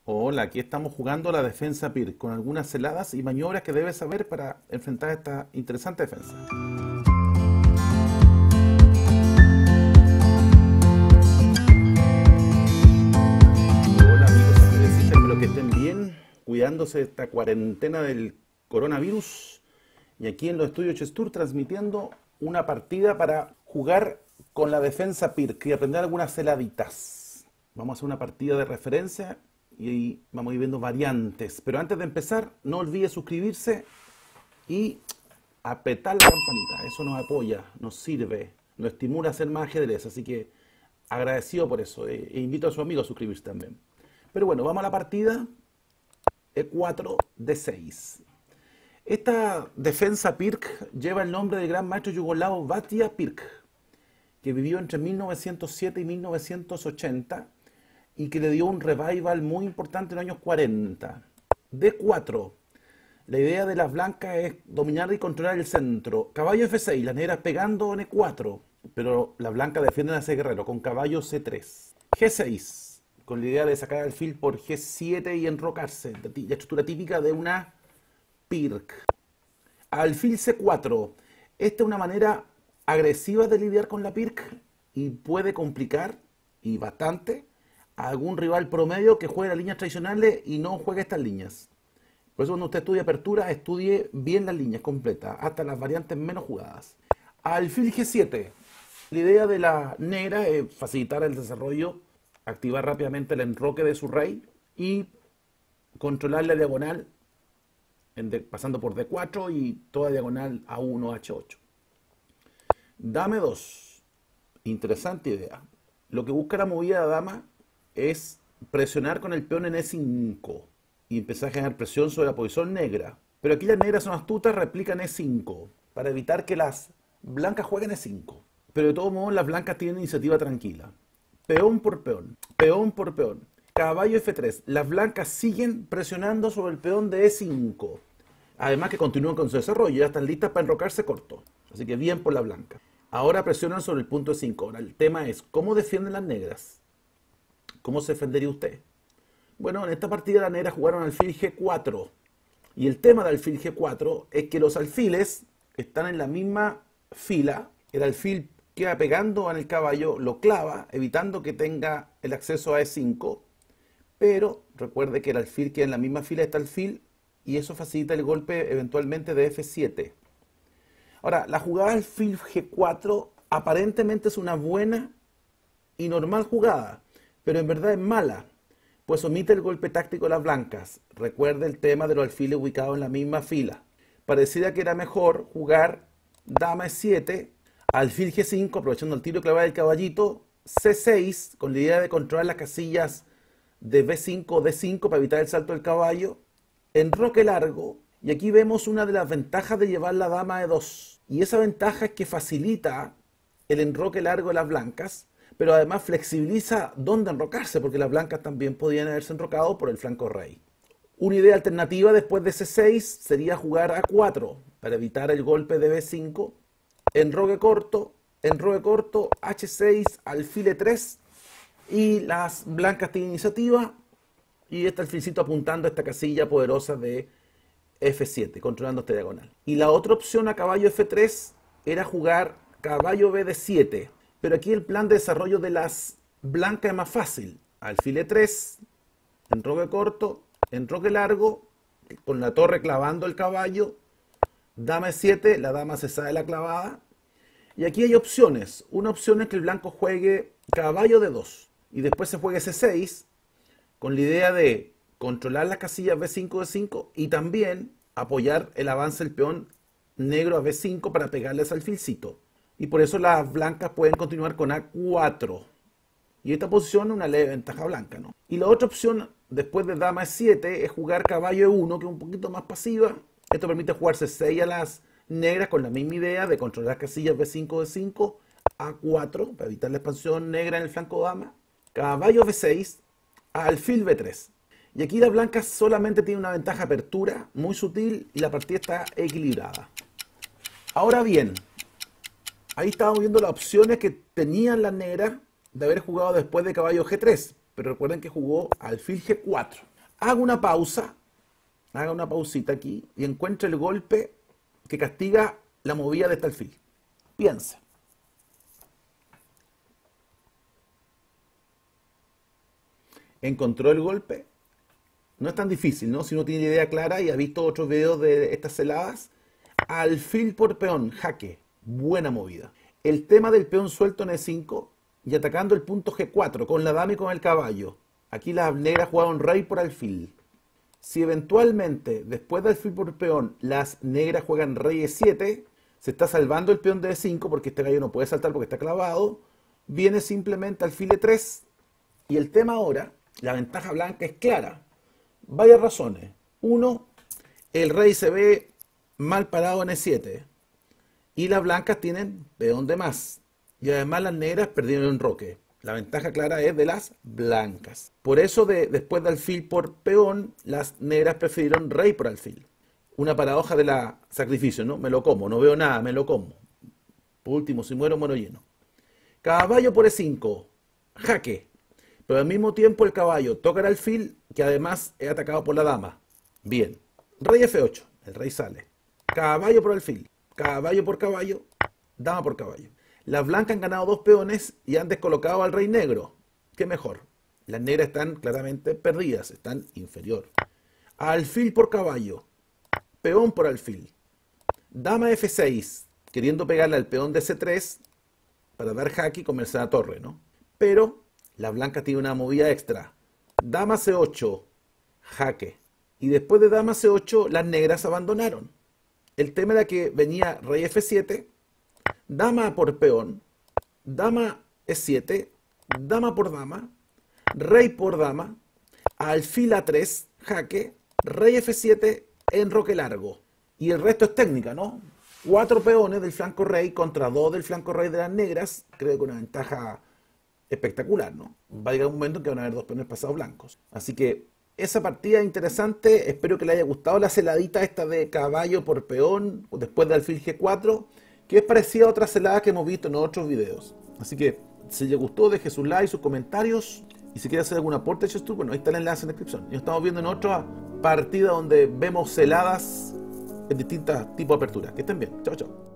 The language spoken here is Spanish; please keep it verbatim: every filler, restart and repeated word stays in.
Hola, aquí estamos jugando la defensa P I R con algunas celadas y maniobras que debes saber para enfrentar esta interesante defensa. Hola amigos ajedrecistas, espero que estén bien, cuidándose de esta cuarentena del coronavirus. Y aquí en los estudios Chess Tour transmitiendo una partida para jugar con la defensa P I R y aprender algunas celaditas. Vamos a hacer una partida de referencia y ahí vamos a ir viendo variantes. Pero antes de empezar, no olvide suscribirse y apretar la campanita. Eso nos apoya, nos sirve, nos estimula a hacer más ajedrez. Así que agradecido por eso. E invito a su amigo a suscribirse también. Pero bueno, vamos a la partida. E cuatro, D seis. Esta defensa P I R K lleva el nombre del gran maestro yugoslavo Vatija P I R K, que vivió entre mil novecientos siete y mil novecientos ochenta y que le dio un revival muy importante en los años cuarenta. D cuatro. La idea de las blancas es dominar y controlar el centro. Caballo F seis, las negras pegando en E cuatro, pero las blancas defienden a ese guerrero con caballo C tres. G seis, con la idea de sacar al alfil por G siete y enrocarse, la estructura típica de una P I R K. Alfil C cuatro. Esta es una manera agresiva de lidiar con la P I R K y puede complicar, y bastante, a algún rival promedio que juegue las líneas tradicionales y no juegue estas líneas. Por eso cuando usted estudie apertura, estudie bien las líneas completas, hasta las variantes menos jugadas. Alfil G siete. La idea de la negra es facilitar el desarrollo, activar rápidamente el enroque de su rey y controlar la diagonal en de, pasando por D cuatro y toda diagonal A uno, H ocho. Dame dos. Interesante idea. Lo que busca la movida de dama es presionar con el peón en E cinco y empezar a generar presión sobre la posición negra. Pero aquí las negras son astutas, replican E cinco para evitar que las blancas jueguen E cinco. Pero de todos modos las blancas tienen iniciativa tranquila. Peón por peón, peón por peón. Caballo F tres. Las blancas siguen presionando sobre el peón de E cinco. Además que continúan con su desarrollo, ya están listas para enrocarse corto. Así que bien por la blanca. Ahora presionan sobre el punto E cinco. Ahora el tema es, ¿cómo defienden las negras? ¿Cómo se defendería usted? Bueno, en esta partida las negras jugaron alfil G cuatro. Y el tema del alfil G cuatro es que los alfiles están en la misma fila. El alfil queda pegando en el caballo, lo clava, evitando que tenga el acceso a E cinco. Pero recuerde que el alfil queda en la misma fila de este alfil y eso facilita el golpe eventualmente de F siete. Ahora, la jugada alfil G cuatro aparentemente es una buena y normal jugada, pero en verdad es mala, pues omite el golpe táctico de las blancas. Recuerde el tema de los alfiles ubicados en la misma fila. Parecía que era mejor jugar dama E siete, alfil G cinco, aprovechando el tiro clavado del caballito, C seis, con la idea de controlar las casillas de B cinco o D cinco para evitar el salto del caballo, enroque largo, y aquí vemos una de las ventajas de llevar la dama a E dos. Y esa ventaja es que facilita el enroque largo de las blancas, pero además flexibiliza dónde enrocarse, porque las blancas también podían haberse enrocado por el flanco rey. Una idea alternativa después de C seis sería jugar A cuatro, para evitar el golpe de B cinco, enroque corto, enroque corto, H seis, alfil E tres, y las blancas tienen iniciativa, y este alfilcito apuntando a esta casilla poderosa de F siete, controlando esta diagonal. Y la otra opción a caballo F tres era jugar caballo B D siete, pero aquí el plan de desarrollo de las blancas es más fácil. Alfil E tres, enroque corto, enroque largo, con la torre clavando el caballo, dama E siete, la dama se sale la clavada. Y aquí hay opciones. Una opción es que el blanco juegue caballo D dos y después se juegue C seis, con la idea de controlar las casillas B cinco, D cinco y también apoyar el avance del peón negro a B cinco para pegarles al alfilcito. Y por eso las blancas pueden continuar con A cuatro. Y esta posición es una leve ventaja blanca, ¿no? Y la otra opción, después de dama E siete, es jugar caballo E uno, que es un poquito más pasiva. Esto permite jugar C seis a las negras con la misma idea de controlar casillas B cinco, D cinco, A cuatro, para evitar la expansión negra en el flanco dama. Caballo B seis, alfil B tres. Y aquí las blancas solamente tienen una ventaja apertura muy sutil y la partida está equilibrada. Ahora bien, ahí estábamos viendo las opciones que tenían las negras de haber jugado después de caballo G tres. Pero recuerden que jugó alfil G cuatro. haga una pausa, haga una pausita aquí y encuentre el golpe que castiga la movida de este alfil. Piensa. ¿Encontró el golpe? No es tan difícil, ¿no? Si uno tiene idea clara y ha visto otros videos de estas celadas. Alfil por peón, jaque. Buena movida. El tema del peón suelto en E cinco y atacando el punto G cuatro con la dama y con el caballo. Aquí las negras jugaron rey por alfil. Si eventualmente, después de alfil por peón, las negras juegan rey E siete, se está salvando el peón de E cinco porque este gallo no puede saltar porque está clavado. Viene simplemente alfil E tres. Y el tema ahora, la ventaja blanca es clara. Varias razones. Uno, el rey se ve mal parado en E siete. Y las blancas tienen peón de más. Y además las negras perdieron el enroque. La ventaja clara es de las blancas. Por eso, de, después de alfil por peón, las negras prefirieron rey por alfil. Una paradoja de la sacrificio, ¿no? Me lo como, no veo nada, me lo como. Por último, si muero, muero lleno. Caballo por E cinco. Jaque. Pero al mismo tiempo el caballo toca el alfil, que además es atacado por la dama. Bien. Rey F ocho. El rey sale. Caballo por alfil. Caballo por caballo. Dama por caballo. Las blancas han ganado dos peones y han descolocado al rey negro. ¿Qué mejor? Las negras están claramente perdidas, están inferior. Alfil por caballo. Peón por alfil. Dama F seis, queriendo pegarle al peón de C tres para dar jaque y comerse la torre, ¿no? Pero la blanca tiene una movida extra. Dama C ocho, jaque. Y después de dama C ocho, las negras abandonaron. El tema era que venía rey F siete, dama por peón, dama E siete, dama por dama, rey por dama, alfil A tres, jaque, rey F siete, enroque largo. Y el resto es técnica, ¿no? Cuatro peones del flanco rey contra dos del flanco rey de las negras, creo que una ventaja espectacular, ¿no? Va a llegar un momento en que van a haber dos peones pasados blancos. Así que esa partida es interesante, espero que le haya gustado la celadita esta de caballo por peón, después de alfil G cuatro, que es parecida a otras celadas que hemos visto en otros videos. Así que, si le gustó, deje sus likes, sus comentarios, y si quiere hacer algún aporte a Chess.Tour, bueno, ahí está el enlace en la descripción. Y nos estamos viendo en otra partida donde vemos celadas en distintos tipos de aperturas. Que estén bien. Chao, chao.